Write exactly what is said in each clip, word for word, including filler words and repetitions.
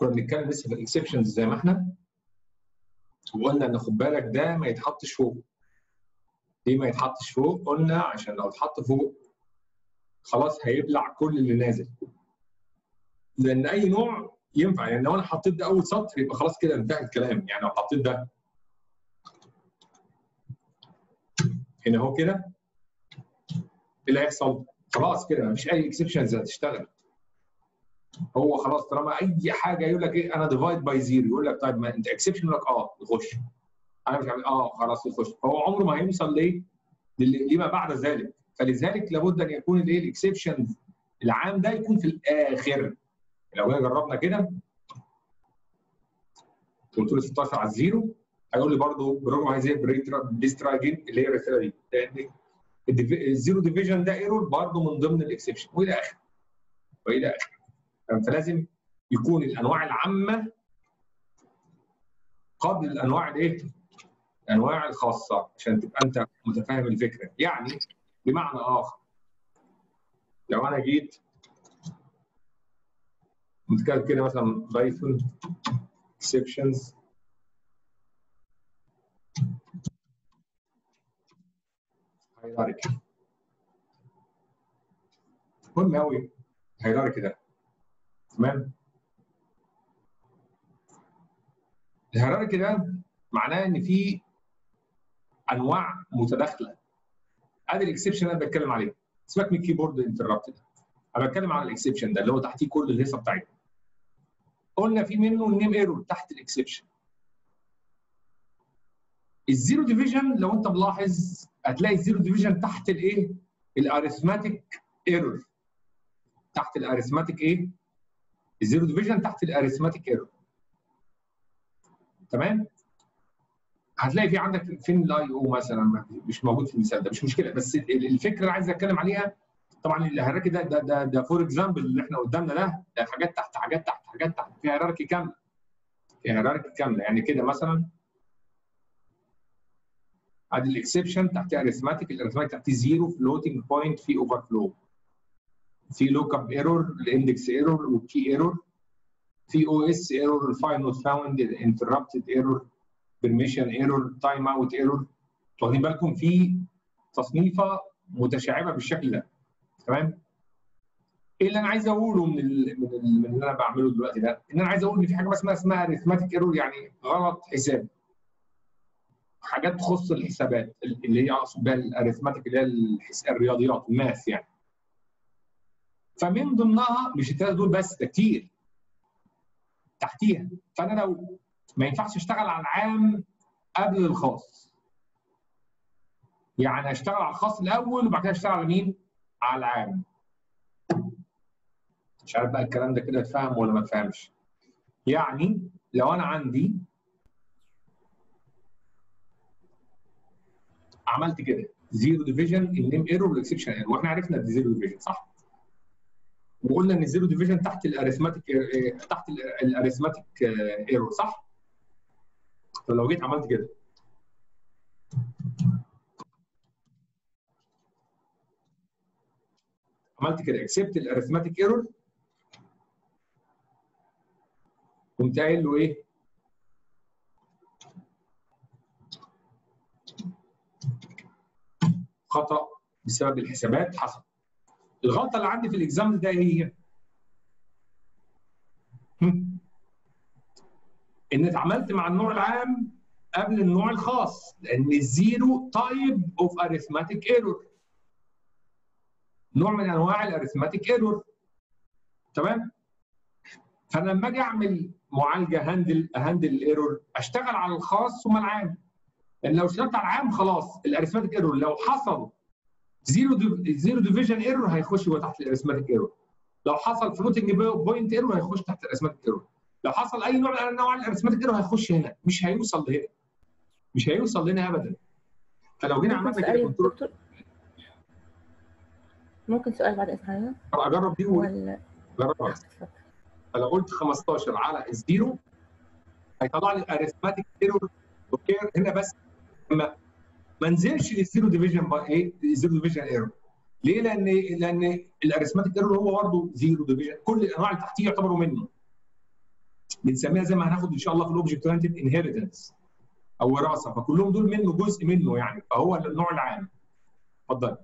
كنا بنتكلم لسه في الاكسبشنز زي ما احنا، وقلنا ان خد بالك ده ما يتحطش فوق. ليه ما يتحطش فوق؟ قلنا عشان لو اتحط فوق خلاص هيبلع كل اللي نازل. لان اي نوع ينفع، يعني لو انا حطيت ده اول سطر يبقى خلاص كده انتهى الكلام. يعني لو حطيت ده هنا اهو كده، ايه اللي هيحصل؟ خلاص كده مفيش اي اكسبشنز هتشتغل. هو خلاص طالما اي حاجه يقول لك ايه انا ديفايد باي زيرو، يقول لك طيب ما انت اكسبشن، يقول لك اه يخش. انا مش عارف اه خلاص يخش. فهو عمره ما هيوصل ليه؟ لما بعد ذلك. فلذلك لابد ان يكون الايه الاكسبشن العام ده يكون في الاخر. لو جينا جربنا كده قلت له ستاشر على الزيرو، هيقول لي برضه برغم عايزين بريسترا جين اللي هي الرساله دي، لان الزيرو ديفيجن ده ايرور برضه من ضمن الاكسبشن والى اخره والى اخره. فلازم يكون الانواع العامه قبل الانواع الايه؟ الانواع الخاصه، عشان تبقى انت متفاهم الفكره. يعني بمعنى اخر لو انا جيت نتكلم كده مثلا بايثون exceptions hierarchy، مهم قوي hierarchy ده. تمام؟ الهيراركي ده معناه ان في انواع متداخله. ادي الاكسبشن اللي انا بتكلم عليه. سيبك من الكيبورد انتربت ده، انا بتكلم على الاكسبشن ده اللي هو تحتيه كل الهيصه بتاعتنا. قلنا في منه النيم ايرور تحت الاكسبشن. الزيرو ديفيجن لو انت ملاحظ هتلاقي الزيرو ديفيجن تحت الايه؟ الاريثماتيك ايرور. تحت الاريثماتيك ايه؟ الزيرو ديفيجن تحت الاريثماتيك ايرور. تمام؟ هتلاقي في عندك فين الاي او مثلا مش موجود في المثال ده، مش مشكله، بس الفكره اللي عايز اتكلم عليها طبعا الهيراركي ده ده ده, ده فور اكزامبل اللي احنا قدامنا ده ده حاجات تحت حاجات تحت حاجات تحت، في هيراركي كامله. في هيراركي كامله يعني كده مثلا ادي الاكسبشن تحت اريثماتيك، الاريثماتيك تحت زيرو، فلوتنج بوينت، في اوفر فلو، في لوك اب ايرور، الاندكس ايرور، والكي ايرور، في او اس ايرور، الفايل نوت فاوند، انتربتد ايرور، بيرميشن ايرور، تايم اوت ايرور. واخدين بالكم في تصنيفه متشعبه بالشكل ده. تمام؟ ايه اللي انا عايز اقوله من ال من, ال من اللي انا بعمله دلوقتي ده؟ ان انا عايز اقول ان في حاجه اسمها اسمها اريثماتيك ايرور، يعني غلط حساب. حاجات تخص الحسابات اللي هي اقصد بها الاريثماتيك اللي هي الرياضيات، الماث يعني. فمن ضمنها مش الثلاثه دول بس، ده كتير تحتيها. فانا لو ما ينفعش اشتغل على العام قبل الخاص، يعني اشتغل على الخاص الاول وبعد كده اشتغل على مين؟ على العام. مش عارف بقى الكلام ده كده اتفهم ولا ما اتفهمش. يعني لو انا عندي عملت كده زيرو ديفيجن، النيم ايرور والاكسبشن ايرور، واحنا عرفنا دي زيرو ديفيجن صح؟ وقلنا ان الزيرو ديفيجن تحت الاريثماتيك تحت الاريثماتيك ايرور صح؟ فلو جيت عملت كده عملت كده اكسبت الاريثماتيك ايرور، قمت قايل له ايه؟ خطا بسبب الحسابات حصل. الغلطه اللي عندي في الاكزامبل ده ايه هي؟ ان اتعاملت مع النوع العام قبل النوع الخاص، لان الزيرو تايب اوف اريثماتيك ايرور، نوع من انواع الاريثماتيك ايرور. تمام؟ فانا لما اجي اعمل معالجه هاندل هاندل الايرور اشتغل على الخاص ثم العام. لان لو اشتغلت على العام خلاص الاريثماتيك ايرور لو حصل زيرو زيرو ديفيجن ايرور هيخش جوه تحت الاريثماتيك ايرور. لو حصل فلوتنج بوينت ايرور هيخش تحت الاريثماتيك ايرور. لو حصل اي نوع من انواع الاريثماتيك ايرور هيخش هنا، مش هيوصل لهنا. مش هيوصل لهنا ابدا. فلو جينا عملنا كده كنترول. ممكن سؤال بعد اذن حضرتك؟ اجرب دي ولا جربها. فلو قلت خمستاشر على الزيرو هيطلع لي الاريثماتيك ايرور هنا، بس ما ما نزلش للزيرو ديفيجن ايه؟ الزيرو ديفيجن ايرور. ليه؟ لان لان الاريثماتيك ايرور هو برضه زيرو ديفيجن، كل الانواع اللي تحتيه يعتبروا منه. بنسميها زي ما هناخد ان شاء الله في الاوبجكت اورينتد انهيرتنس او وراثه، فكلهم دول منه جزء منه يعني، فهو النوع العام. اتفضل.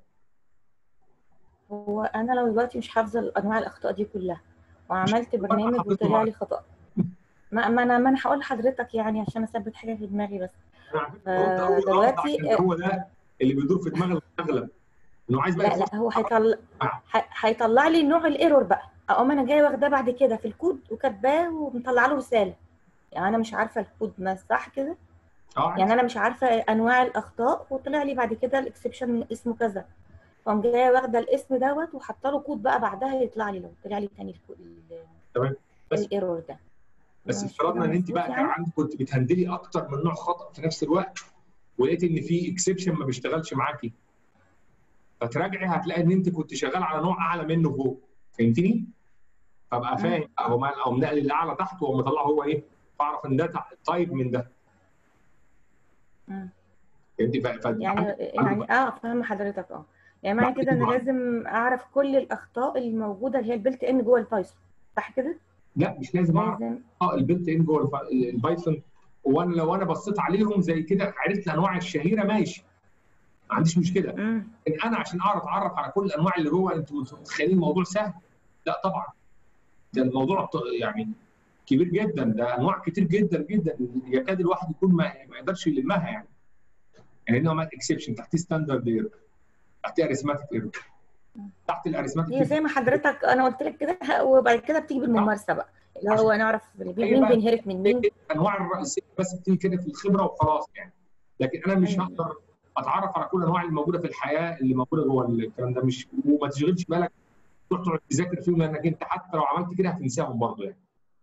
هو انا لو دلوقتي مش حافظه انواع الاخطاء دي كلها وعملت برنامج وطلع لي خطا، ما ما انا ما انا هقول لحضرتك يعني عشان اثبت حاجه في دماغي بس. انا على فكره قلت اول رابط عشان دلوقتي هو ده اللي بيدور في دماغ الاغلب، انه عايز بقى لا لا هو هيطلع هيطلع لي نوع الايرور بقى، اقوم انا جايه واخداه بعد كده في الكود وكاتباه ومطلعه له رساله. يعني انا مش عارفه الكود ما صح كده؟ اه يعني انا مش عارفه انواع الاخطاء وطلع لي بعد كده الاكسبشن اسمه كذا، فقوم جايه واخده الاسم دوت وحاطه له كود بقى بعدها يطلع لي، لو طلع لي تاني تمام. بس الايرور ده. بس مش كده افترضنا ان انت مظبوط بقى كان يعني؟ عندك كنت بتهندلي اكتر من نوع خطا في نفس الوقت، ولقيت ان في اكسبشن ما بيشتغلش معاكي، فتراجعي هتلاقي ان انت كنت شغال على نوع اعلى منه فوق. فهمتني؟ فابقى فاهم او او منقل الاعلى تحت وهو مطلع هو ايه، فاعرف ان ده تايب من ده. امم فهمتي؟ يعني يعني اه فاهم حضرتك. اه يعني معنى كده انا لازم اعرف كل الاخطاء الموجوده اللي هي البلت ان جوه البايثون، صح كده؟ لا مش لازم اعرف لازم اه البلت ان جوه البايثون، وانا لو انا بصيت عليهم زي كده عرفت الانواع الشهيره ماشي، ما عنديش مشكله. امم لكن انا عشان اعرف اتعرف على كل الانواع اللي جوه، انتوا متخيلين الموضوع سهل؟ لا طبعا، ده الموضوع يعني كبير جدا، ده انواع كتير جدا جدا يكاد الواحد يكون ما, ما يقدرش يلمها يعني. يعني هنا اكسبشن تحتيه ستاندرد ايرور، تحتيه اريثماتيك ايرور، تحت الاريثماتيك هي زي ما حضرتك انا قلت لك كده، وبعد كده بتيجي بالممارسه بقى اللي هو نعرف مين بينهرت من مين. الانواع الرئيسيه بس بتيجي كده في الخبره وخلاص يعني، لكن انا مش هقدر اتعرف على كل الانواع اللي موجوده في الحياه اللي موجوده جوه الكلام ده، مش وما تشغلش بالك تروح تقعد تذاكر فيهم، لانك انت حتى لو عملت كده هتنساهم برضه يعني.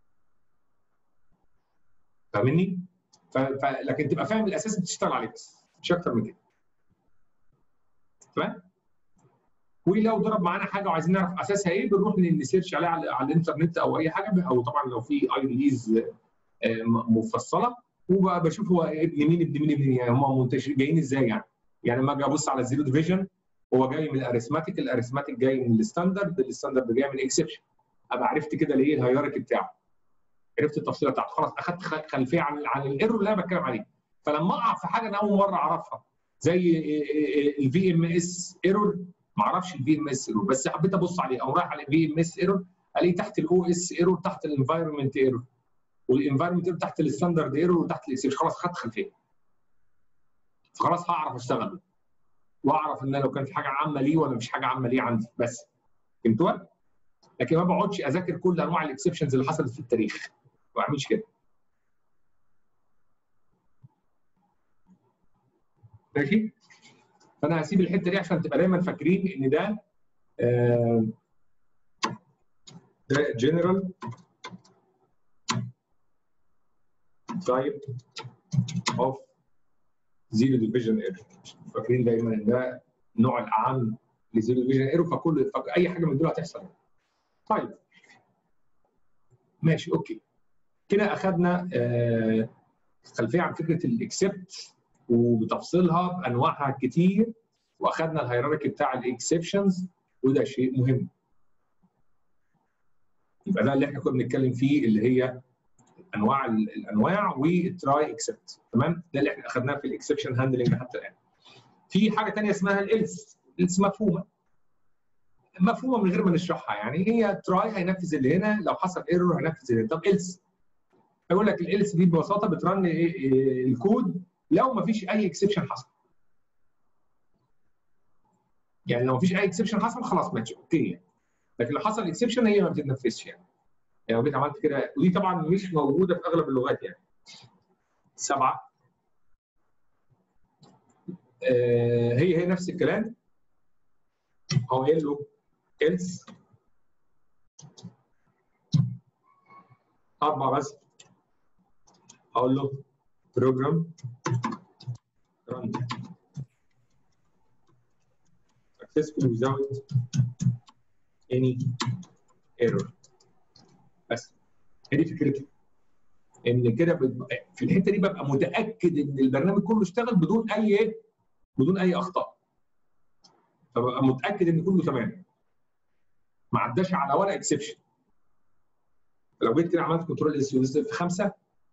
فاهمني؟ ف... ف... لكن تبقى فاهم الاساس اللي بتشتغل عليه بس، مش اكتر من كده. تمام؟ ولو ضرب معانا حاجه وعايزين نعرف اساسها ايه، بنروح نسيرش عليها على, على الانترنت او اي حاجه، او طبعا لو في اي ريليز مفصله، وبقى بشوف هو ابن مين ابن مين ابن مين، يعني هم منتشرين جايين ازاي يعني. يعني لما اجي ابص على الزيرو ديفيجن، هو جاي من الاريثماتيك، الاريثماتيك جاي من الستاندرد، الستاندرد جاي من الاكسبشن، ابقى عرفت كده الايه الهيراركي بتاعه، عرفت التفصيله بتاعته، خلاص اخذت خلفيه عن عن الايرور اللي انا بتكلم عليه. فلما اقع في حاجه انا اول مره اعرفها زي الفي ام اس ايرور، ما اعرفش الفي ام اس ايرور بس حبيت ابص عليه، او رايح على الفي ام اس ايرور الاقيه تحت الاو اس ايرور، تحت الانفايرمنت ايرور، والانفايرمنت ايرور تحت الستاندرد ايرور وتحت الاكسبشن، خلاص خدت خلفيه. خلاص هعرف اشتغل واعرف ان لو كان في حاجه عامه ليه ولا مش حاجه عامه ليه عندي بس. فهمتوها؟ لكن ما بقعدش اذاكر كل انواع الاكسبشنز اللي حصلت في التاريخ، ما بعملش كده. ماشي؟ فانا هسيب الحته دي عشان تبقى دايما فاكرين ان ده آه ده جنرال تايب اوف زيرو ديفيجن ايرور، فاكرين دايما ان ده النوع الاعم لزيرو ديفيجن ايرور، فكل اي حاجه من دول هتحصل. طيب ماشي اوكي، كده اخذنا آه خلفيه عن فكره الاكسبت وبتفصيلها بانواعها الكتير، واخذنا الهيراركي بتاع الاكسبشنز، وده شيء مهم. يبقى ده اللي احنا كنا بنتكلم فيه، اللي هي انواع الانواع والتراي اكسبت. تمام؟ ده اللي احنا اخذناه في الاكسبشن هاندلنج حتى الان. في حاجه ثانيه اسمها الالس، الالس مفهومه مفهومه من غير ما نشرحها، يعني هي تراي هينفذ اللي هنا، لو حصل ايرور هينفذ اللي هنا. طب الس، اقول لك الالس دي ببساطه بترن الكود لو ما فيش اي اكسبشن حصل. يعني لو ما فيش اي اكسبشن حصل خلاص ماشي اوكي، لكن لو حصل اكسبشن هي ما بتتنفذش يعني. يعني لو جيت عملت كده، ودي طبعا مش موجوده في اغلب اللغات يعني. سبعه آه هي هي نفس الكلام، هو قايل له else اربعه بس، هقول له program run successfully without any error. بس هي دي فكرتها، ان كده في الحته دي ببقى متاكد ان البرنامج كله اشتغل بدون اي بدون اي اخطاء، فببقى متاكد ان كله تمام، ما عداش على ولا اكسبشن. لو جيت كده عملت كنترول اس في خمسه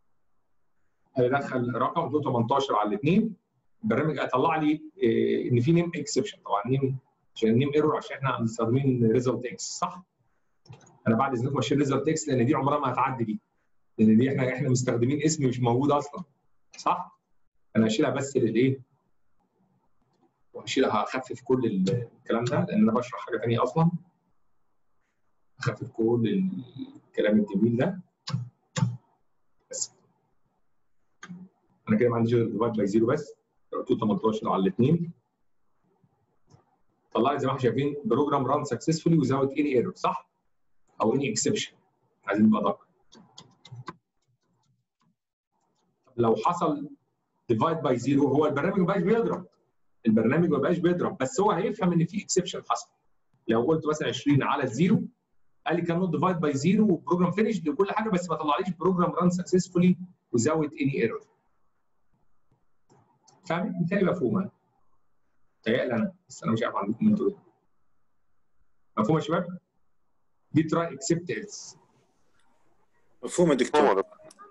هيدخل رقم قلت له تمنتاشر على الاثنين، البرنامج هيطلع لي إيه ان في نيم اكسبشن. طبعا نيم عشان النيم ايرور عشان احنا مستخدمين ريزلت اكس صح؟ انا بعد اذنكم اشيل ريزلت اكس لان دي عمرها ما هتعدي دي، لان دي احنا احنا مستخدمين اسم مش موجود اصلا صح؟ انا هشيلها بس للايه؟ وهشيلها هخفف كل الكلام ده لان انا بشرح حاجه ثانيه اصلا. هخفف كل الكلام الجميل ده بس. انا كده ما عنديش غير ديفايد باي زيرو بس، قلت له تمنتاشر على الاثنين طلع لي زي ما احنا شايفين بروجرام ران سكسسفولي وزاوت اني ايرور صح؟ او اني اكسبشن، عايزين نبقى دقيق. لو حصل ديفايد باي زيرو هو البرنامج ما بقاش بيضرب، البرنامج ما بقاش بيضرب بس هو هيفهم ان في اكسبشن حصل. لو قلت مثلا عشرين على الزيرو قال لي كان نوت ديفايد باي زيرو وبروجرام فينيش وكل حاجه بس ما طلعليش بروجرام ران سكسسفولي وزاوت اني ايرور. فاهم؟ بالتالي مفهومه. تهيألي انا بس انا مش عارف عندكم انتوا ايه. مفهوم يا شباب؟ دي تراي اكسبت ايلس. مفهوم يا دكتور.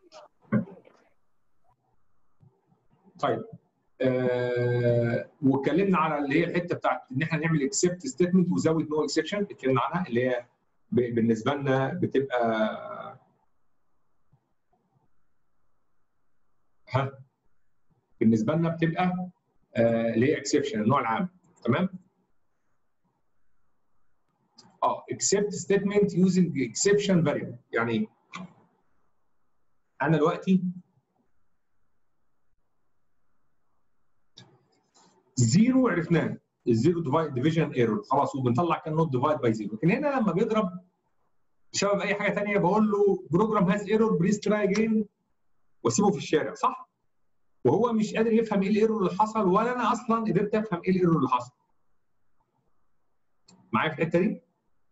طيب آه واتكلمنا على اللي هي الحته بتاعت ان احنا نعمل اكسبت ستيتمنت وزود نو اكسبشن، اتكلمنا عنها اللي هي بالنسبه لنا بتبقى ها بالنسبه لنا بتبقى آه اللي هي اكسبشن النوع العام تمام؟ اه اكسبت ستيتمنت يوزنج اكسبشن فاريبل. يعني ايه؟ انا دلوقتي زيرو عرفناه، الزيرو ديفايد ديفيجن ايرور خلاص وبنطلع كان نوت ديفايد باي زيرو، لكن هنا لما بيضرب بسبب اي حاجه ثانيه بقول له بروجرام هاز ايرور بليز تراي اجين واسيبه في الشارع صح؟ وهو مش قادر يفهم ايه الايرور اللي حصل ولا انا اصلا قدرت افهم ايه الايرور اللي حصل. معايا في الحته دي؟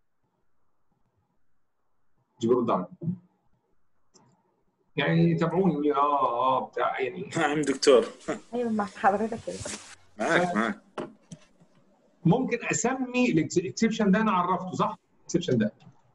مش برد عليك. يعني تابعوني يقول لي اه اه بتاع يعني. نعم دكتور. ايوه مع حضرتك كده. معاك معاك. ممكن اسمي الاكسبشن ده انا عرفته صح؟ الاكسبشن ده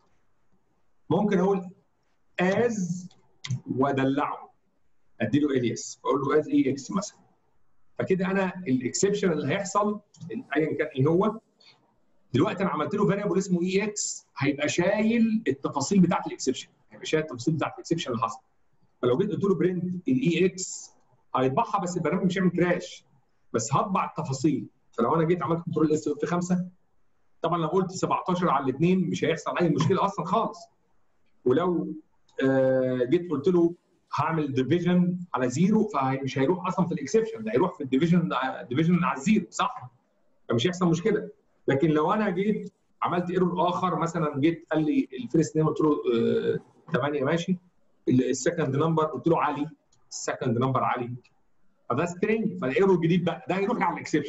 ممكن اقول از وادلعه اديله الياس اقول له از اي اكس مثلا. فكده انا الاكسبشن اللي هيحصل ايا كان ايه هو دلوقتي انا عملت له فاريبل اسمه اي اكس هيبقى شايل التفاصيل بتاعت الاكسبشن، هيبقى شايل التفاصيل بتاعت الاكسبشن اللي حصل. فلو جيت قلت له برنت الاي اكس هيطبعها بس البرنامج مش هيعمل كراش بس هطبع التفاصيل. فلو انا جيت عملت كنترول اس في خمسه طبعا لو قلت سبعتاشر على الاثنين مش هيحصل اي مشكله اصلا خالص. ولو آه جيت قلت له هعمل ديفيجن على زيرو فمش هيروح اصلا في الاكسبشن ده هيروح في الديفيجن ديفيجن على الزيرو صح؟ فمش هيحصل مشكله. لكن لو انا جيت عملت ايرور اخر مثلا جيت قال لي الفيرست نيم قلت له آه ثمانيه ماشي السكند نمبر قلت له علي السكند نمبر علي فده سترينج فالايرور الجديد بقى ده هيروح على الاكسبشن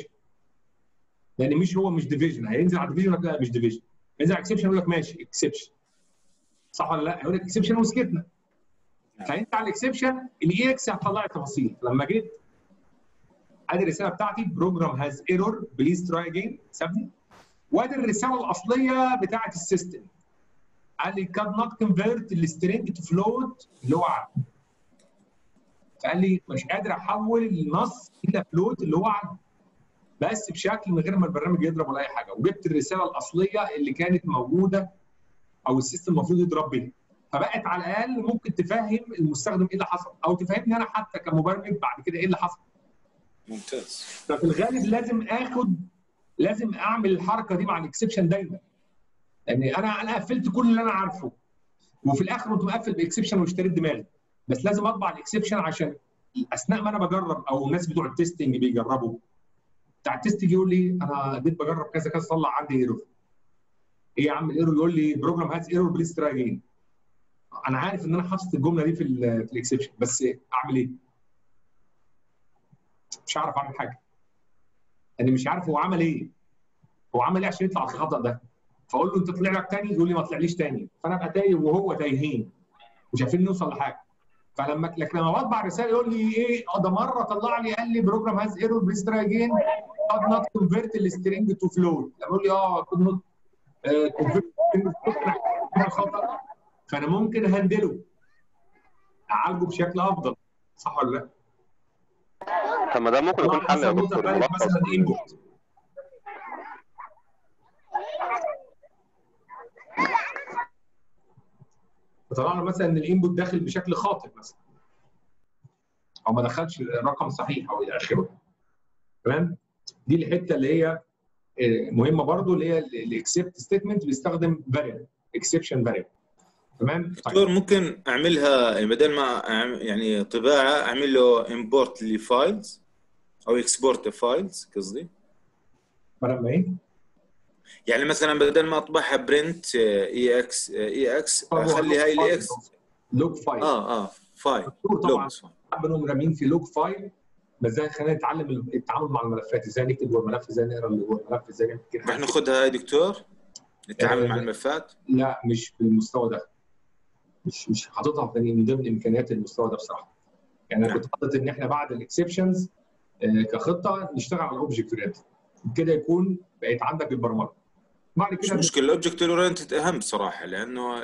لان مش هو مش ديفيجن هينزل على الديفيجن لا مش ديفيجن ينزل على اكسبشن يقول لك ماشي اكسبشن صح ولا لا؟ يقول لك اكسبشن وسكتنا. فانت على الاكسبشن الاي اكس هتطلع لي تفاصيل. لما جيت ادي الرساله بتاعتي بروجرام هاز ايرور بليز تراي اجين سابني وادي الرساله الاصليه بتاعت السيستم قال لي كاد نوت كونفيرت السترينج تو فلوت اللي هو عدد. فقال لي مش قادر احول النص الى فلوت اللي هو عدد بس بشكل من غير ما البرنامج يضرب ولا اي حاجه. وجبت الرساله الاصليه اللي كانت موجوده او السيستم المفروض يضرب بيها فبقت على الاقل ممكن تفهم المستخدم ايه اللي حصل او تفهمني انا حتى كمبرمج بعد كده ايه اللي حصل. ممتاز. ففي الغالب لازم اخد لازم اعمل الحركه دي مع الاكسبشن دايما لان انا انا قفلت كل اللي انا عارفه وفي الاخر كنت مقفل باكسبشن واشتريت دماغي بس لازم اطبع الاكسبشن عشان اثناء ما انا بجرب او الناس بتوع التستنج بيجربوا بتاع التستنج يقول لي انا جيت بجرب كذا كذا طلع عندي ايرور. ايه يا عم الايرور؟ يقول لي بروجرام هاز ايرور بليز تراي اجين. انا عارف ان انا حاطط الجمله دي في في الاكسبشن بس اعمل ايه؟ مش هعرف اعمل حاجه. انا مش عارف هو عمل ايه. هو عمل ايه عشان يطلع الخطا ده؟ فاقول له انت طلع لك تاني يقول لي ما طلعليش تاني فانا ابقى تايه وهو تايهين مش عارفين نوصل لحاجه. فلما لكن لما بطبع رساله يقول لي ايه ده مره طلع لي قال لي بروجرام هاز ايرور بليز تراي اجين قد نوت كونفيرت السترينج تو فلوت. لما يقول لي اه كود نوت كونفيرت خطا فانا ممكن هندله اعالجه بشكل افضل، صح ولا لا؟ طب ما ده ممكن يكون حل يا دكتور ملخص مثلا انبوت. فطلعنا مثلا ان الانبوت داخل بشكل خاطئ مثلا، او ما دخلش رقم صحيح او الى اخره. تمام؟ دي الحته اللي هي مهمه برضو، اللي هي الاكسبت ستيتمنت بيستخدم فاريبل اكسبشن فاريبل. تمام؟ دكتور ممكن اعملها يعني بدل ما أعمل يعني طباعه اعمل له امبورت لفايلز او اكسبورت فايلز قصدي. بدل ما ايه؟ يعني مثلا بدل ما اطبعها برنت اي اكس اي اكس اخلي هاي الاي اكس لوج فايل. اه اه فايل طبعا بنقوم رامين في لوج فايل، بس ازاي خلينا نتعلم التعامل مع الملفات، ازاي نكتب جوه الملف، ازاي نقرا اللي جوه الملف، ازاي نعمل كده. رح ناخذها هاي دكتور التعامل آه مع الملفات؟ لا مش بالمستوى ده، مش مش حاططها من ضمن امكانيات المستوى ده بصراحه. يعني انا نعم. كنت حاطط ان احنا بعد الاكسبشنز آه كخطه نشتغل على الاوبجكت اورينتد، كده يكون بقيت عندك البرمجه. بعد كده مش مشكله الاوبجكت اورينتد اهم صراحه، لانه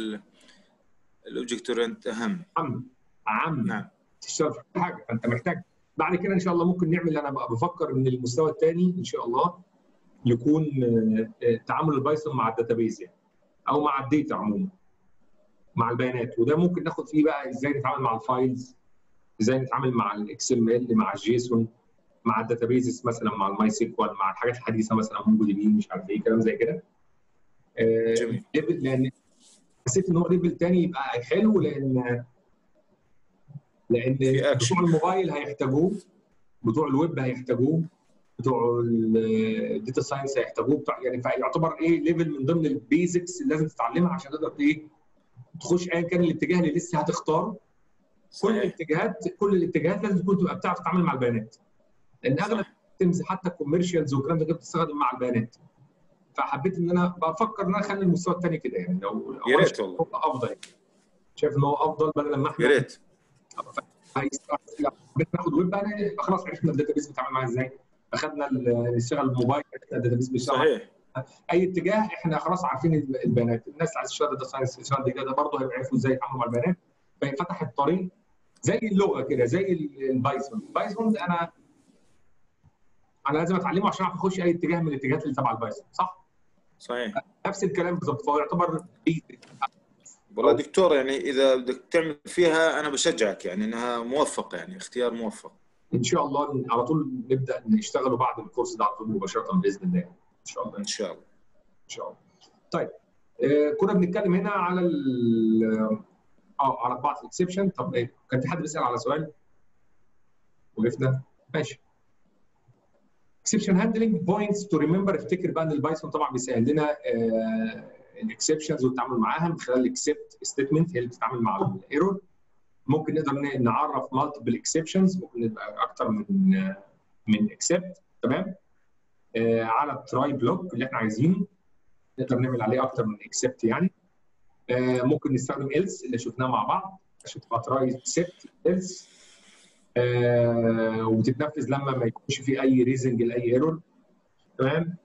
الاوبجكت اورينتد اهم عم عم نعم تشتغل في حاجه، فانت محتاج بعد كده ان شاء الله ممكن نعمل. انا بقى بفكر ان المستوى الثاني ان شاء الله يكون تعامل البايثون مع الداتابيز يعني، او مع الداتا عموما، مع البيانات. وده ممكن ناخد فيه بقى ازاي نتعامل مع الفايلز، ازاي نتعامل مع الاكس ام ال، مع الجيسون، مع الداتابيز مثلا، مع الماي سيكوال، مع الحاجات الحديثه مثلا مونجو دي بي، مش عارف ايه كلام زي كده. جميل. لان حسيت ان هو ليفل ثاني يبقى حلو، لان لان بتوع الموبايل هيحتاجوه، بتوع الويب هيحتاجوه، بتوع الداتا ساينس هيحتاجوه، بتوع يعني فيعتبر ايه ليفل من ضمن البيزكس اللي لازم تتعلمها عشان تقدر ايه تخش ايا كان الاتجاه اللي لسه هتختاره. كل الاتجاهات كل الاتجاهات لازم تكون تبقى بتعرف تتعامل مع البيانات، لان اغلب السيستمز حتى الكوميرشالز والكلام ده بتستخدم مع البيانات. فحبيت ان انا بفكر ان انا اخلي المستوى الثاني كده يعني، لو يا ريت والله افضل، شايف ان هو افضل بدل ما احنا يا ريت حبيت ناخد ويب بقى خلاص عرفنا الداتابيس بيتعامل معاها ازاي، اخذنا نشتغل الموبايل الداتابيس بيشتغل صحيح. اي اتجاه احنا خلاص عارفين البيانات. الناس اللي عايزه تشتغل داتا ساينس تشتغل كده برضه هيبقى يعرفوا ازاي يتعاملوا مع البيانات. ففتح الطريق زي اللغه كده، زي البايثون. البايثون انا انا لازم اتعلمه عشان اعرف اخش اي اتجاه من الاتجاهات اللي تبع البايثون، صح؟ صحيح. نفس الكلام بالظبط، فهو يعتبر والله دكتور يعني اذا بدك تعمل فيها انا بشجعك، يعني انها موفقه، يعني اختيار موفق. ان شاء الله على طول نبدا نشتغله بعد الكورس ده على طول مباشره باذن الله. ان شاء الله ان شاء الله ان شاء الله. طيب آه كنا بنتكلم هنا على اه على بعض الاكسبشن. طب ايه كان في حد بيسال على سؤال وقفنا؟ ماشي. اكسبشن هاندلنج بوينتس تو ريمبر. افتكر بقى ان البايثون طبعا بيسهل لنا الاكسبشنز والتعامل معاها من خلال الاكسبت ستيتمنت، هي اللي بتتعامل مع الايرور. ممكن نقدر نعرف مالتيبل اكسبشنز، ممكن يبقى اكتر من من اكسبت. تمام. آه على التراي بلوك اللي احنا عايزينه نقدر نعمل عليه اكتر من اكسبت يعني. آه ممكن نستخدم إلس اللي شفناه مع بعض عشان تبقى تراي اكسبت إلس آه وتتنفذ لما ما يكونش في اي ريزنج لاي ايرور. تمام.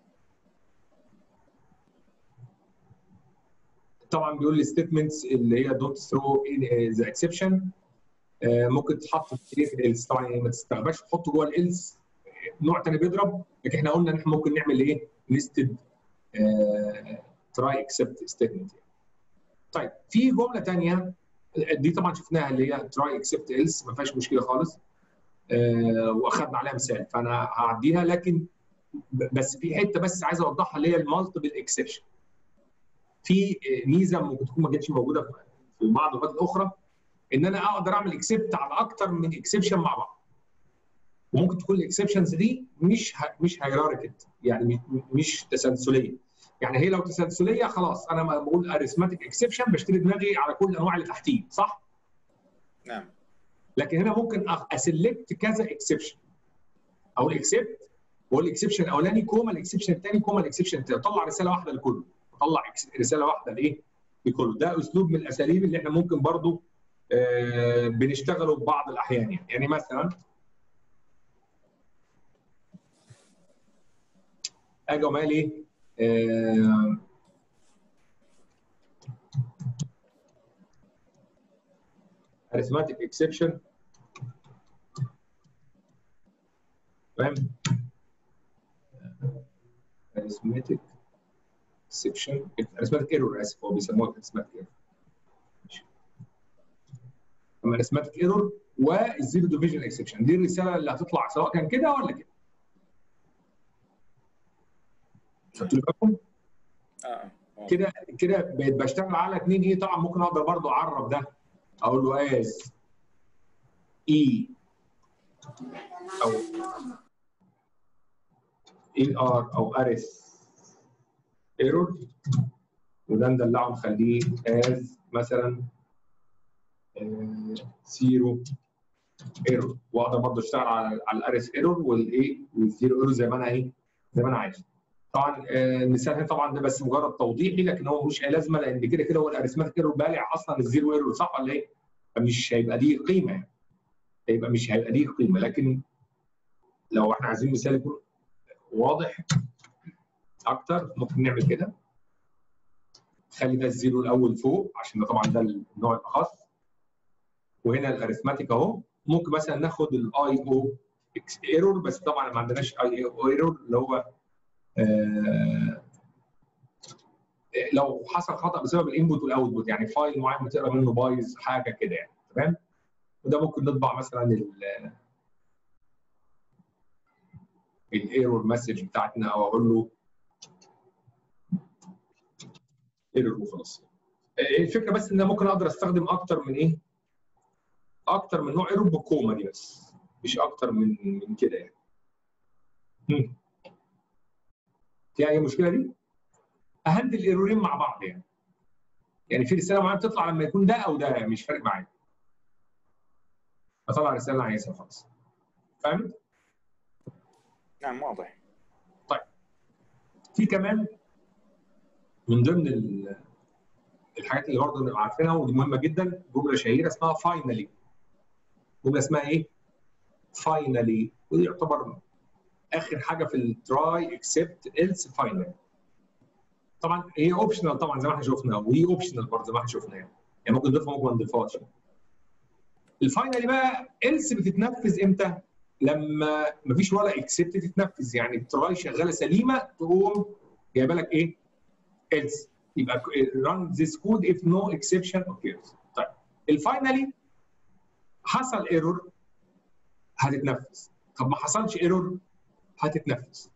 طبعا بيقول لي ستيتمنتس اللي هي دونت ثرو ذا اكسبشن ممكن تتحط في الالس. طبعا ما تستخباش تحطه جوه الالس، نوع ثاني بيضرب. لكن احنا قلنا ان احنا ممكن نعمل ايه نستد تراي اكسبت ستيتمنت. طيب في جمله ثانيه دي طبعا شفناها اللي هي تراي اكسبت إلس، ما فيهاش مشكله خالص آه واخذنا عليها مثال فانا هعديها. لكن بس في حته بس عايز اوضحها اللي هي المالتيبل اكسبشن. في ميزه ممكن تكون ما كانتش موجوده في بعض اللغات الاخرى، ان انا اقدر اعمل اكسبت على اكتر من اكسبشن مع بعض. وممكن تكون الاكسبشنز دي مش ه... مش هيراركت يعني مش تسلسليه. يعني هي لو تسلسليه خلاص انا بقول اريثماتيك اكسبشن بشتري دماغي على كل الانواع اللي تحتيه، صح؟ نعم. لكن هنا ممكن اسلكت كذا اكسبشن او الاكسبت واقول الاكسبشن الاولاني كوما الاكسبشن الثاني كوما الاكسبشن الثاني، اطلع رساله واحده لكله، اطلع رساله واحده لايه؟ لكله. ده اسلوب من الاساليب اللي احنا ممكن برضو آه بنشتغله في بعض الاحيان يعني. يعني مثلا اجي اقوم قايل ايه؟ آه arithmetic exception. تمام؟ arithmetic exception arithmetic error اسف هو بيسموها arithmetic error. اما arithmetic error والزيرو ديفيجن اكسبشن دي الرساله اللي هتطلع سواء كان كده ولا كده. خدتوا بالكم؟ اه كده كده بقيت بشتغل على اثنين ايه. طبعا ممكن اقدر برضو اعرف ده اقول له از اي او اي ار او ارث ايرور، وده ندلعه نخليه از مثلا زيرو ايرور، واقدر برضه اشتغل على على الارث ايرور والايه والزيرو ايرور زي ما انا ايه زي ما انا عايز. طبعا المثال هنا طبعا ده بس مجرد توضيحي، لكن هو ملوش اي لازمه لان كده كده هو الارثماتيك ايرور بالع اصلا الزيرو ايرور، صح ولا ايه؟ فمش هيبقى ليه قيمه يعني. هيبقى مش هيبقى ليه قيمه، لكن لو احنا عايزين مثال يكون واضح اكتر ممكن نعمل كده. خلي ده الزيرو الاول فوق عشان ده طبعا ده النوع الاخص، وهنا الارثماتيك اهو. ممكن مثلا ناخد الاي او ايرور، بس طبعا ما عندناش اي او ايرور اللي هو آه لو حصل خطا بسبب الانبوت والاوتبوت، يعني فايل معين بتقرا منه بايظ حاجه كده يعني. تمام؟ وده ممكن نطبع مثلا الايرور مسج بتاعتنا او اقول له ايرور وخلاص. الفكره بس ان انا ممكن اقدر استخدم اكتر من ايه؟ اكتر من نوع ايرور بالكومه دي بس، مش اكتر من من كده يعني. امم في اي مشكله دي؟ اهندل الايرورين مع بعض يعني. يعني في رساله معينه بتطلع لما يكون ده او ده، مش فارق معايا. اطلع الرساله اللي انا عايزها خلاص. فهمت؟ نعم واضح. طيب في كمان من ضمن الحاجات اللي برضه نبقى عارفينها ودي مهمه جدا، جمله شهيره اسمها فاينلي. جمله اسمها ايه؟ فاينلي، ودي يعتبر اخر حاجه في التراي اكسبت ايلس فاينلي. طبعا هي اوبشنال طبعا زي ما احنا شفنا، وهي اوبشنال برضه زي ما احنا شفنا يعني. يعني ممكن نضيفها ممكن ما نضيفهاش. الفاينلي بقى ايلس بتتنفذ امتى؟ لما مفيش ولا اكسبت تتنفذ، يعني التراي شغاله سليمه تقوم جايبه لك ايه؟ ايلس. يبقى run this code if no exception occurs. طيب الفاينلي حصل ايرور هتتنفذ، طب ما حصلش ايرور هتتنفذ.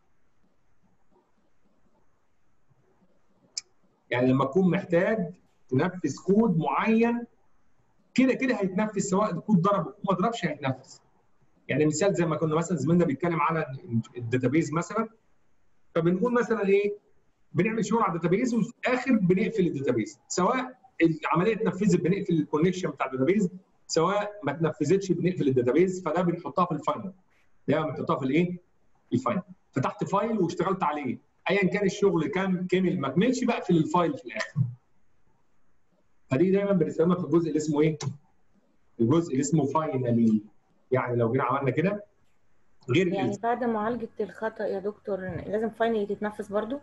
يعني لما تكون محتاج تنفذ كود معين كده كده هيتنفذ، سواء الكود ضرب او ما ضربش هيتنفذ. يعني مثال زي ما كنا مثلا زميلنا بيتكلم على الداتابيز مثلا، فبنقول مثلا ايه؟ بنعمل شغل على الداتابيز وفي الاخر بنقفل الداتابيز، سواء العمليه اتنفذت بنقفل الكونكشن بتاع الداتابيز، سواء ما اتنفذتش بنقفل الداتابيز. فده بنحطها في الفاينل، ده بنحطها في الايه؟ الفاينل. فتحت فايل واشتغلت عليه ايا كان الشغل كام كمل ما كملش بقفل الفايل في الاخر. فدي دايما بنستخدمها في الجزء اللي اسمه ايه؟ الجزء اللي اسمه فاينلي. يعني لو جينا عملنا كده غير يعني الإلزام. بعد معالجة الخطأ يا دكتور لازم فاينلي تتنفذ برضو؟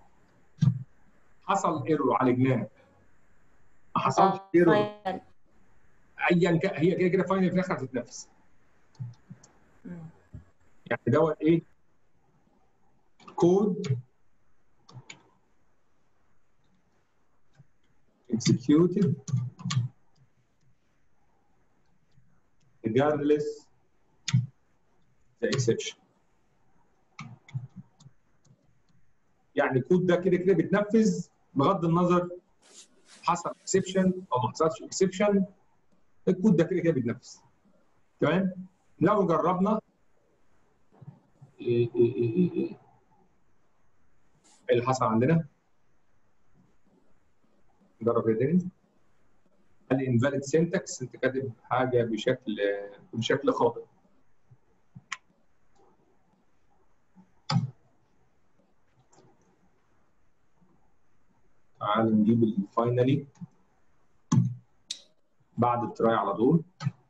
حصل ايرور عالجناه، ما حصلش اه ايرور فاينل. ايا كان هي كده كده فاينل في الاخر هتتنفذ. مم. يعني دوت ايه؟ كود executed regardless the exception. يعني الكود ده كده كده بيتنفذ بغض النظر حصل اكسبشن او ما حصلش اكسبشن، الكود ده كده كده بيتنفذ. تمام؟ لو جربنا ايه ايه ايه ايه ايه اللي حصل عندنا؟ نجرب كده تاني. قال لي invalid syntax، انت كاتب حاجه بشكل بشكل خاطئ. تعالوا نجيب الفاينلي بعد التراي على طول.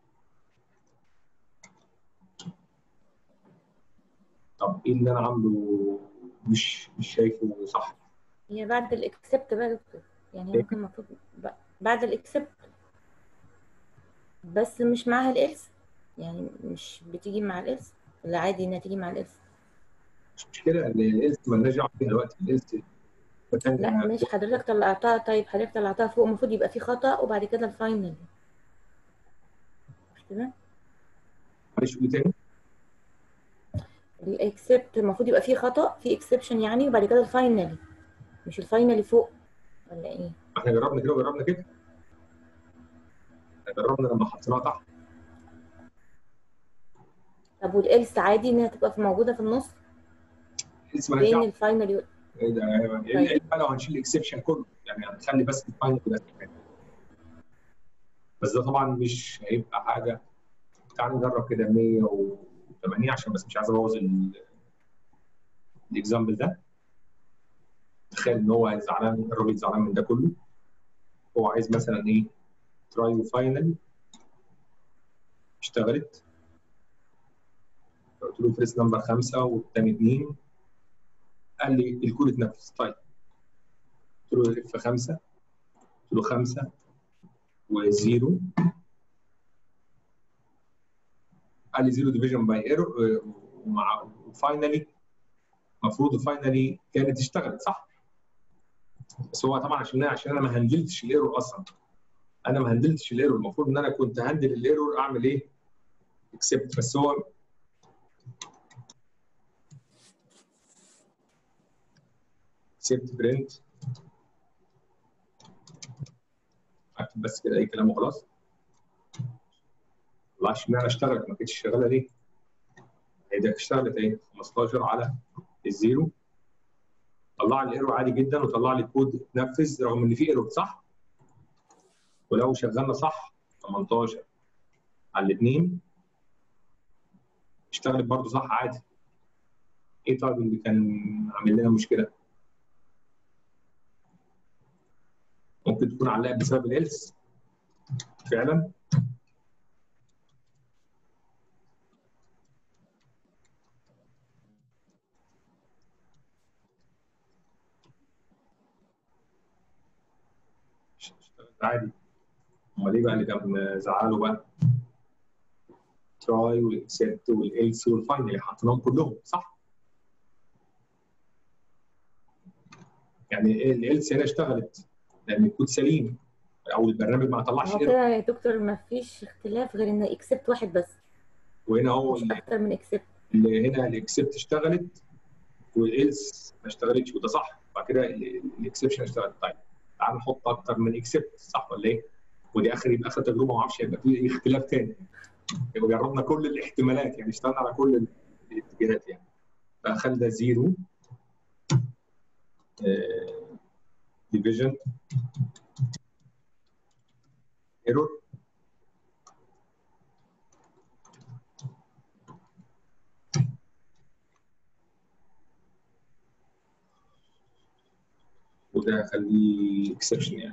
طب ايه اللي انا عامله مش مش شايفه صح؟ هي بعد الاكسبت بقى يا دكتور، يعني ممكن المفروض بعد الاكسبت بس مش معاها الإلس، يعني مش بتيجي مع الإلس، ولا عادي إنها تيجي مع الإلس؟ مش مشكله ان الالس مالناش دعوه بيها دلوقتي، الالس لا مش حضرتك طلعتها، طيب حضرتك طلعتها فوق، المفروض يبقى في خطأ وبعد كده الفاينل، مش كده؟ معلش قولي تاني. الاكسبت المفروض يبقى فيه خطأ، في اكسبشن يعني، وبعد كده الفاينل، مش الفاينل فوق ولا ايه؟ احنا جربنا كده وجربنا كده، احنا جربنا لما حطيناها تحت. طب والإلس عادي انها تبقى موجودة في النص الالس مالناش بين دعوه. الفاينل و... ايه ده طيب ايه بقى لو هنشيل الاكسبشن كله، يعني هنخلي بس الفاينل بس كمان. بس ده طبعا مش هيبقى حاجه. تعال نجرب كده مية وتمانين عشان بس مش عايز ابوظ الاكزامبل ده. تخيل ان هو زعلان، الراجل زعلان من ده كله، هو عايز مثلا ايه، تراي وفاينل اشتغلت، قلت له فيرست نمبر خمسه والثاني اثنين، قال لي الكود اتنفذ. طيب قلت له اف خمسه، قلت له خمسه وزيرو، قال لي زيرو ديفيجن باي ايرور، ومع وفاينلي المفروض فاينلي كانت اشتغلت صح؟ بس هو طبعا عشان عشان انا ما هندلتش الايرور اصلا، انا ما هندلتش الايرور، المفروض ان انا كنت هندل الايرور اعمل ايه؟ اكسبت. بس هو اكسبت برنت، اكتب بس كده اي كلام وخلاص. والله اشمعنى اشتغلت، ما كانتش شغاله ليه؟ هي ده اشتغلت اهي خمستاشر على الزيرو، طلع لي ايرور عادي جدا، وطلع لي كود اتنفذ رغم ان في ايرور صح؟ ولو شغلنا صح تمنتاشر على الاثنين اشتغلت برضه صح عادي. ايه طيب اللي كان عامل لنا مشكله؟ ممكن تكون علقت بسبب الالس فعلا. اشتغلت عادي. امال ايه بقى اللي كان مزعله بقى؟ تراي والاكسبت والالس والفاينل حطيناهم كلهم صح؟ يعني ايه الالس هنا اشتغلت لان الكود سليم او البرنامج ما طلعش هو ايرور. كده يا دكتور ما فيش اختلاف غير ان اكسبت واحد بس، وهنا هو مش اكتر من اكسبت. اللي هنا الاكسبت اشتغلت والالس ما اشتغلتش، وده صح. بعد كده الاكسبشن اشتغلت. طيب تعال نحط اكتر من اكسبت صح ولا ايه؟ ودي اخر يبقى اخر تجربه، ما اعرفش هيبقى في اختلاف تاني. يبقى جربنا كل الاحتمالات، يعني اشتغلنا على كل الاتجاهات يعني. فاخدنا زيرو ديفيجن ايرور، وده هخليه اكسبشن يعني.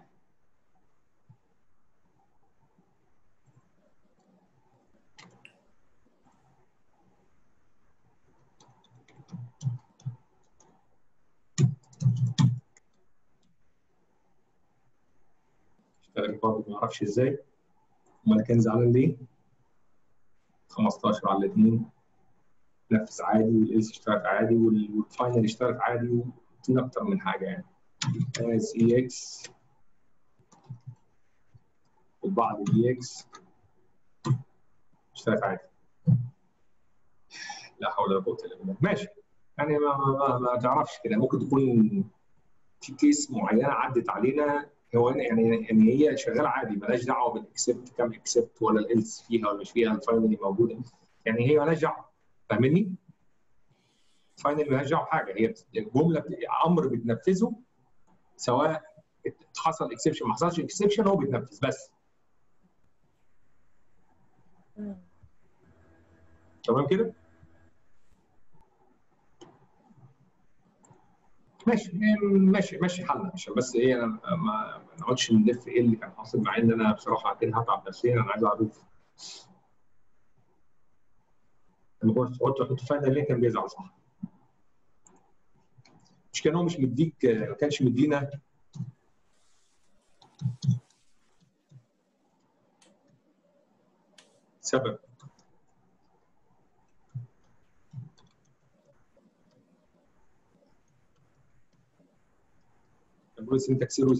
اشتغل برضه ما اعرفش ازاي، امال كان زعلان ليه؟ خمستاشر على الاثنين نفذ عادي، والالس اشتغلت عادي، والفاينل اشتغلت عادي، وفي اكتر من حاجه يعني. اس اي اكس وبعض الاي اكس اشتغلت عادي. لا حول ولا قوه الا بالله. ماشي يعني ما, ما, ما تعرفش كده، ممكن تكون في كيس معينه عدت علينا، هو يعني يعني هي شغاله عادي مالهاش دعوه بالاكسبت، كام اكسبت ولا الالس فيها ولا مش فيها، الفاينل موجوده، يعني هي مالهاش دعوه. فاهمني؟ الفاينل مالهاش دعوه بحاجه، هي الجمله امر بتنفذه، سواء حصل اكسبشن ما حصلش اكسبشن هو بيتنفذ بس. تمام كده؟ ماشي ماشي ماشي حالنا، عشان بس ايه انا ما ما نقعدش نلف ايه اللي كان حاصل، مع ان انا بصراحه كده هتعب نفسيا. انا عايز اعرف لما كنت قلت احط فاينل ليه كان بيزعل صح؟ مش كان هو مش مديك، ما كانش مدينا سبب. بقول سنتكس ايرور.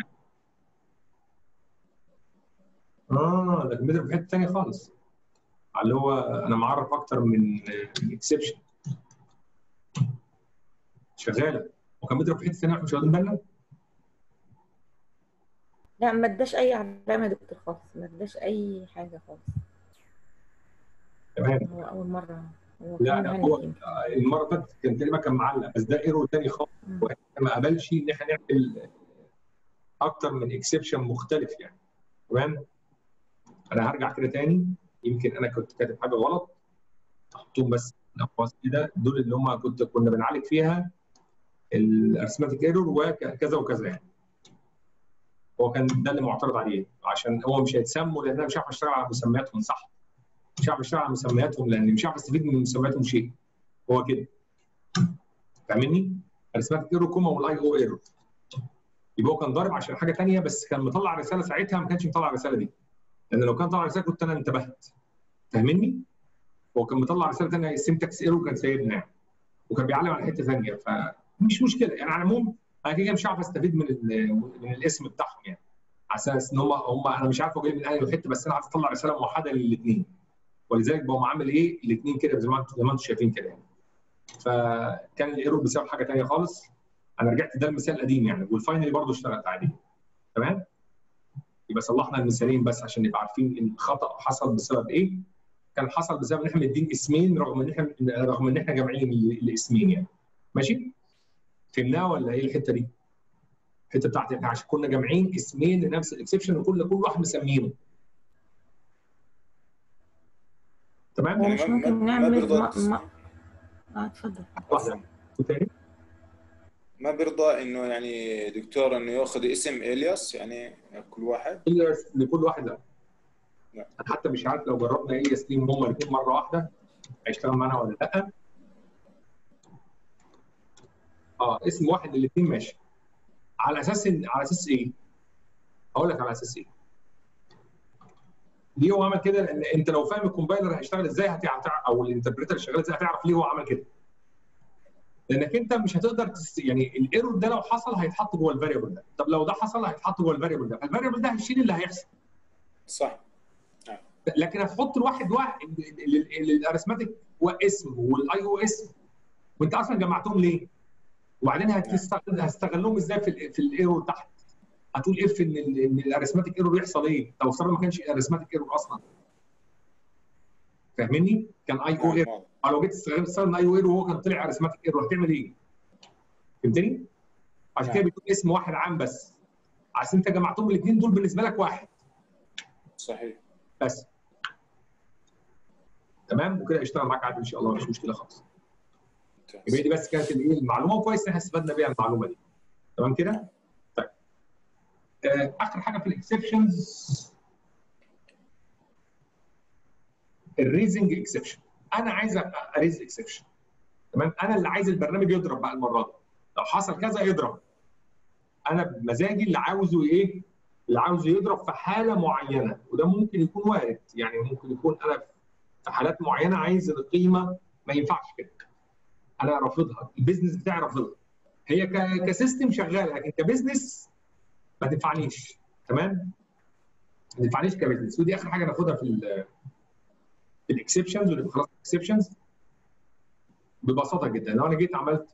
اه ده كان بيضرب في حته ثانيه خالص، اللي هو انا معرف اكتر من اكسبشن شغاله، وكان بيضرب في حته ثانيه احنا مش واخدين بالنا. لا ما اداش اي علامه يا دكتور خالص، ما اداش اي حاجه خالص. تمام. هو اول مره هو لا كان لا معانا هو يمكن. المره اللي فاتت كان تقريبا كان معلق، بس ده ايرور ثاني خالص، واحنا ما قبلش ان احنا نعمل اكتر من اكسبشن مختلف يعني. تمام. انا هرجع كده تاني، يمكن انا كنت كاتب حاجه غلط، احطهم بس نقص كده، دول اللي هم كنت كنا بنعالج فيها الارثماتيك ايرور وكذا وكذا يعني. هو كان ده اللي معترض عليه، عشان هو مش هيتسموا لان انا مش عارف اشتغل على مسمياتهم صح. مش عارف اشتغل على مسمياتهم لان مش عارف استفيد من مسمياتهم شيء. هو كده. فاهمني؟ ارثماتيك ايرور كوما والاي او ايرور. يبقى هو كان ضارب عشان حاجه ثانيه، بس كان مطلع رساله ساعتها ما كانش مطلع الرساله دي. لان لو كان طلع رساله كنت انا انتبهت. فاهمني؟ هو كان مطلع رساله ثانيه السنتكس ايرور كان سايبنا يعني. وكان بيعلم على حته ثانيه، فمش مشكله يعني. على العموم انا كده مش عارف استفيد من من الاسم بتاعهم يعني. على اساس ان هم هم انا مش عارف هو جاي من انهي حته، بس انا عايز اطلع رساله موحده للاثنين. ولذلك بقوم عامل ايه؟ الاثنين كده زي ما انتم زي ما انتم شايفين كده يعني. فكان الايرور بسبب حاجه ثانيه خالص. انا رجعت ده المثال القديم يعني، والفاينلي برضه اشتغلت عادي. تمام؟ يبقى صلحنا المثالين بس عشان نبقى عارفين الخطا حصل بسبب ايه. كان حصل بسبب ان احنا مدين اسمين رغم ان احنا رغم ان احنا جامعين الاسمين يعني. ماشي؟ فهمناها ولا ايه الحته دي؟ الحته بتاعت احنا عشان كنا جامعين اسمين لنفس الاكسبشن وكل كل واحد مسمينه. تمام؟ هو مش يعني ما- ممكن ما- ما نعمل بيرضى ما ما اه اتفضل. واحده ثاني. ما بيرضى انه يعني دكتور انه ياخذ اسم الياس يعني كل واحد؟ لكل واحد لا. لا. انا حتى مش عارف لو جربنا ايه ياسليم هم الاثنين مره واحده هيشتغل معانا ولا لا. اه اسم واحد للاثنين ماشي. على اساس ان على اساس ايه؟ هقول لك على اساس ايه. ليه هو عمل كده؟ لان انت لو فاهم الكومبايلر هيشتغل ازاي هتعرف، او الانتربريتر شغال ازاي هتعرف ليه هو عمل كده. لانك انت مش هتقدر تس... يعني الايرور ده لو حصل هيتحط جوه الفاريبل ده، طب لو ده حصل هيتحط جوه الفاريبل ده، فالفاريبل ده هيشيل اللي هيحصل. صح. لكن هتحط الواحد واحد الارثماتيك واسم والاي او اسم، وانت اصلا جمعتهم ليه؟ وبعدين هتستغل هتستغلهم ازاي في ال في الايرور تحت؟ هتقول اف ان ال ان الارثماتيك ايرور يحصل ايه؟ لو افترض ما كانش ارثماتيك ايرور اصلا. فاهمني؟ كان اي او ايرور، او لو جيت تستخدم اي او ايرور وهو كان طلع ارثماتيك ايرور هتعمل ايه؟ فهمتني؟ عشان كده بتقول اسم واحد عام بس، عشان انت جمعتهم الاثنين دول بالنسبه لك واحد. صحيح. بس تمام، وكده هيشتغل معاك عادي ان شاء الله، مش مشكله خالص. يبقى دي بس كانت الايه المعلومه، وكويس ان احنا استفدنا بيها المعلومه دي. تمام كده؟ طيب. آه اخر حاجه في الاكسبشنز الريزنج اكسبشن. انا عايز اريز اكسبشن. تمام؟ انا اللي عايز البرنامج يضرب بقى المره دي. لو حصل كذا يضرب. انا بمزاجي اللي عاوزه ايه؟ اللي عاوزه يضرب في حاله معينه، وده ممكن يكون وارد، يعني ممكن يكون انا في حالات معينه عايز القيمه ما ينفعش كده. انا رافضها، البيزنس بتاعي رافضها. هي كسيستم شغاله لكن كبزنس ما تنفعنيش. تمام؟ ما تنفعنيش كبزنس، ودي اخر حاجه ناخدها في ال في الاكسبشنز، واللي خلاص الاكسبشنز ببساطه جدا. لو انا جيت عملت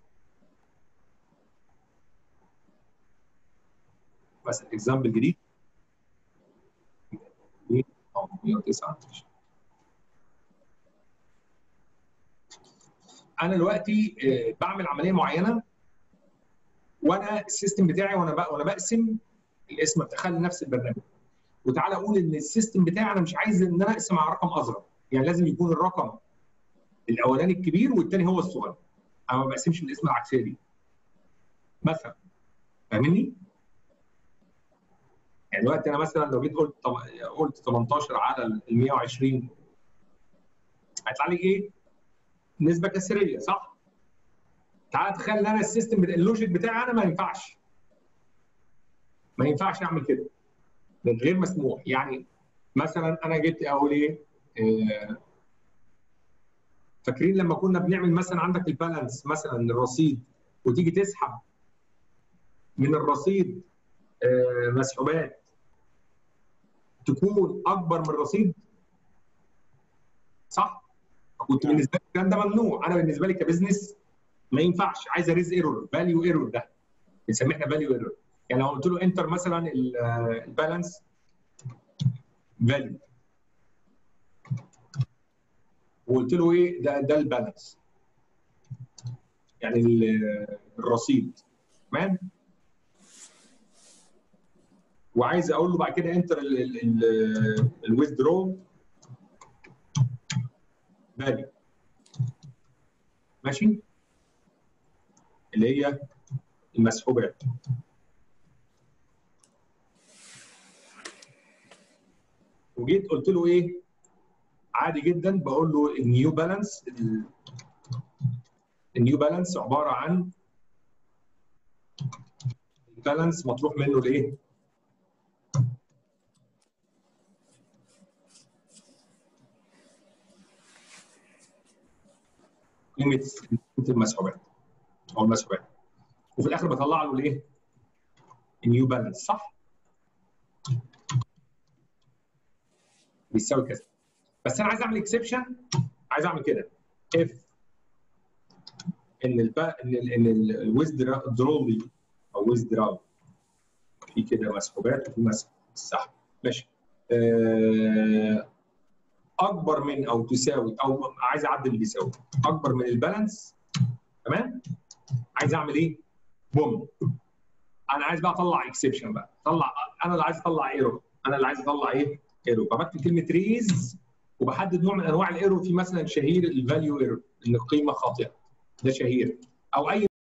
مثلا اكزامبل جديد او مية وتسعة، انا دلوقتي بعمل عمليه معينه، وانا السيستم بتاعي وانا بقى وانا بقسم الاسم بتخلي نفس البرنامج. وتعالى اقول ان السيستم بتاعي انا مش عايز ان انا اقسم على رقم اصغر، يعني لازم يكون الرقم الاولاني الكبير والثاني هو الصغير. انا ما بقسمش بالاسم العكسيه دي مثلا. فاهمني؟ يعني دلوقتي انا مثلا لو جيت قلت طب قلت تمنتاشر على ال مية وعشرين هيطلع لي ايه؟ نسبه كسريه صح؟ تعالى تخيل ان انا السيستم اللوجيك بتاعي انا ما ينفعش. ما ينفعش اعمل كده. من غير مسموح، يعني مثلا انا جيت اقول ايه؟ آه فاكرين لما كنا بنعمل مثلا عندك البالانس مثلا الرصيد وتيجي تسحب من الرصيد آه مسحوبات تكون اكبر من الرصيد، صح؟ كنت بالنسبه لي الكلام ده ممنوع، انا بالنسبه لي كبزنس ما ينفعش، عايز اريز ايرور، فاليو ايرور، ده بنسميه احنا فاليو ايرور. يعني لو قلت له انتر مثلا البالانس فاليو وقلت له ايه ده ده البالانس يعني الرصيد، تمام؟ وعايز اقول له بعد كده انتر الويزدرو فاليو، ماشي؟ اللي هي المسحوبات. وجيت قلت له ايه؟ عادي جدا بقول له النيو بالانس، النيو بالانس عباره عن البالانس مطروح منه الايه؟ قيمه المسحوبات او المسحوبات، وفي الاخر بطلع له الايه؟ النيو بالانس، صح؟ بيساوي كذا. بس انا عايز اعمل اكسبشن، عايز اعمل كده اف ان الب ان ال ان الويزدرولي او ويزدراو في كده مسحوبات وفي مسح السحب، ماشي؟ أه اكبر من او تساوي او عايز اعدل اللي بيساوي اكبر من البالانس، تمام؟ عايز اعمل ايه؟ بوم. انا عايز بقى اطلع اكسبشن بقى، طلع انا اللي عايز اطلع ايرور، انا اللي عايز اطلع ايه؟ ايرور. فبكتب كلمه ريز وبحدد نوع من انواع الايرور، في مثلا شهير الفاليو ايرور ان القيمه خاطئه، ده شهير، او اي